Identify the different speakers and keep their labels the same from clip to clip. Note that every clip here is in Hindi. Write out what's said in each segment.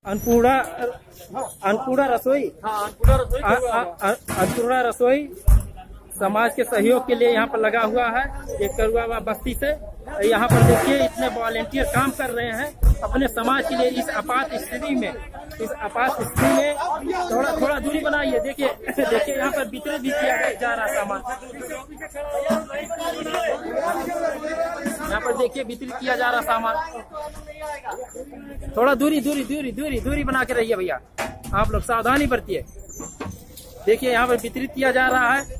Speaker 1: अन्नपूर्णा अन्नपूर्णा रसोई। अन्नपूर्णा रसोई समाज के सहयोग के लिए यहाँ पर लगा हुआ है, ये करुआ बस्ती से। यहाँ पर देखिए इतने वॉलेंटियर काम कर रहे हैं अपने समाज के लिए। इस आपात स्थिति में थोड़ा दूरी बनाइए। देखिए यहाँ पर वितरित भी किया जा रहा सामान। यहाँ पर देखिए वितरित किया जा रहा सामान। थोड़ा दूरी बना के रहिए भैया, आप लोग सावधानी बरतिए। देखिए यहाँ पर वितरित किया जा रहा है।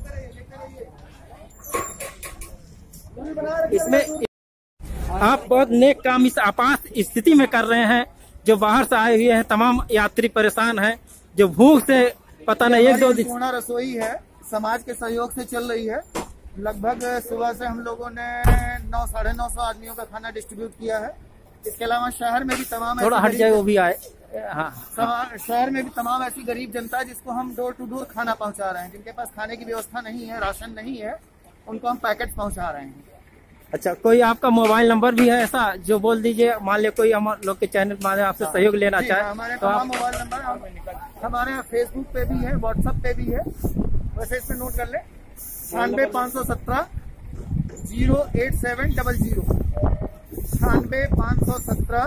Speaker 1: इसमें आप बहुत नेक काम इस आपात स्थिति में कर रहे हैं। जो बाहर से आए हुए हैं तमाम यात्री परेशान हैं, जो भूख से पता नहीं एक दो दिन।
Speaker 2: अन्नपूर्णा रसोई है, समाज के सहयोग से चल रही है। लगभग सुबह से हम लोगों ने 900-950 आदमियों का खाना डिस्ट्रीब्यूट किया है। इसके अलावा शहर में भी तमाम
Speaker 1: थोड़ा हट जाए वो भी आए। हाँ,
Speaker 2: शहर में भी तमाम ऐसी गरीब जनता है जिसको हम डोर टू डोर खाना पहुंचा रहे हैं। जिनके पास खाने की व्यवस्था नहीं है, राशन नहीं है, उनको हम पैकेट पहुंचा रहे हैं।
Speaker 1: अच्छा, कोई आपका मोबाइल नंबर भी है ऐसा जो बोल दीजिए, मान लिया कोई हम लोग के चैनल में आपसे सहयोग लेना चाहे
Speaker 2: हमारे
Speaker 1: तो आप।
Speaker 2: मोबाइल नंबर हमारे फेसबुक पे भी है, व्हाट्सएप पे भी है, वैसे इस पे नोट कर ले। 9517 08700 9517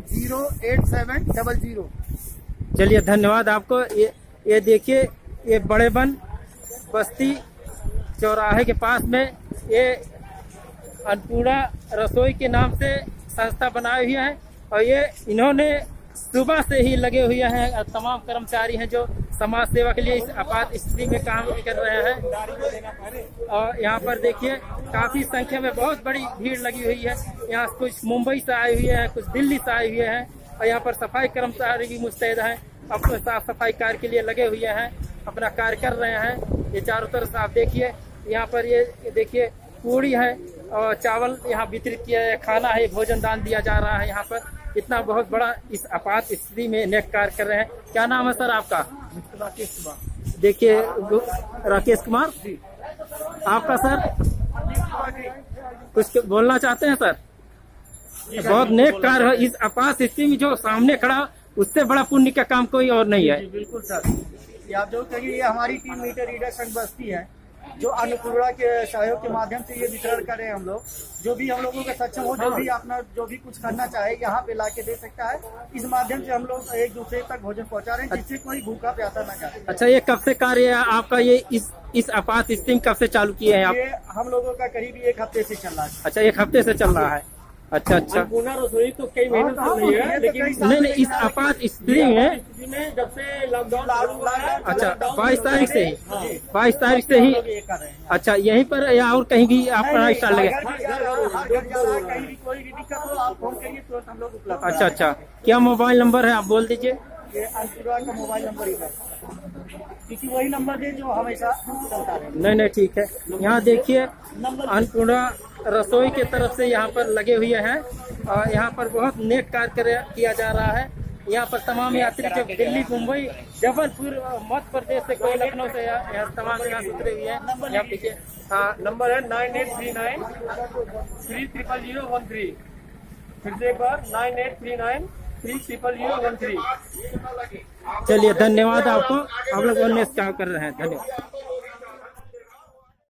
Speaker 2: 08700।
Speaker 1: चलिए धन्यवाद आपको। ये देखिए, ये बड़े बन बस्ती चौराहे के पास में ये अन्नपूर्णा रसोई के नाम से संस्था बनाई हुई है। और ये इन्होंने सुबह से ही लगे हुए हैं। तमाम कर्मचारी हैं जो समाज सेवा के लिए इस आपात स्थिति में काम कर रहे हैं। और यहाँ पर देखिए काफी संख्या में बहुत बड़ी भीड़ लगी हुई है। यहाँ कुछ मुंबई से आए हुए हैं, कुछ दिल्ली से आए हुए हैं। और यहाँ पर सफाई कर्मचारी भी मुस्तैद हैं, अपने साफ सफाई कार्य के लिए लगे हुए हैं, अपना कार्य कर रहे हैं। ये चारों तरफ आप देखिए, यहाँ पर ये देखिए पूड़ी है और चावल यहाँ वितरित किया है, खाना है, भोजन दान दिया जा रहा है। यहाँ पर इतना बहुत बड़ा इस आपात स्थिति में नेक कार्य कर रहे हैं। क्या नाम है सर आपका?
Speaker 2: राकेश कुमार।
Speaker 1: देखिए राकेश कुमार, आपका सर कुछ बोलना चाहते हैं सर? बहुत नेक कार्य है। इस आपात स्थिति में जो सामने खड़ा, उससे बड़ा पुण्य का काम कोई और नहीं है।
Speaker 2: बिल्कुल सर, ये आप जो कहिए, ये हमारी टीम मीटर रीडर संघ बस्ती है जो अन्नपूर्णा के सहयोग के माध्यम से ये वितरण करें। हम लोग जो भी हम लोगों का सक्षम हो, जो भी अपना जो भी कुछ करना चाहे यहाँ पे लाके दे सकता है। इस माध्यम से हम लोग एक दूसरे तक भोजन पहुँचा रहे हैं, जिससे कोई भूखा प्यासा न जाए।
Speaker 1: अच्छा, ये कब से कार्य है आपका? ये इस आपात स्थिति में कब से चालू किए हैं आप?
Speaker 2: ये हम लोगों का करीब 1 हफ्ते से चल रहा है।
Speaker 1: अच्छा, 1 हफ्ते से चल रहा है। अच्छा।
Speaker 3: अन्नपूर्णा रसोई तो कई महीने से नहीं है, लेकिन
Speaker 1: नहीं, इस आपात स्थिति में
Speaker 3: जब से लॉकडाउन लागू हुआ है।
Speaker 1: अच्छा, 22 तारीख से ही 22 तारीख से ही। अच्छा, यहीं पर या और कहीं भी आपका स्टाल लगे?
Speaker 2: कहीं भी कोई भी दिक्कत हो आप फोन करिए, तुरंत हम लोग उपलब्ध।
Speaker 1: अच्छा, क्या मोबाइल नंबर है आप बोल दीजिए?
Speaker 2: ये अन्नपूर्णा का मोबाइल नंबर ही है, क्योंकि वही नंबर है जो हमेशा चलता है।
Speaker 1: नहीं ठीक है। यहाँ देखिए अन्नपूर्णा रसोई के तरफ से यहाँ पर लगे हुए हैं और यहाँ पर बहुत नेक कार्य किया जा रहा है। यहाँ पर तमाम यात्री जो दिल्ली, मुंबई, जबलपुर, मध्य प्रदेश से, कोई लखनऊ से तमाम यहाँ से उतरे हुए हैं। यहाँ देखिए,
Speaker 3: हाँ, नंबर है 9839 30013। फिर से एक बार 9839 30013।
Speaker 1: चलिए धन्यवाद आपको। आप लोग अन्य काम कर रहे हैं। धन्यवाद।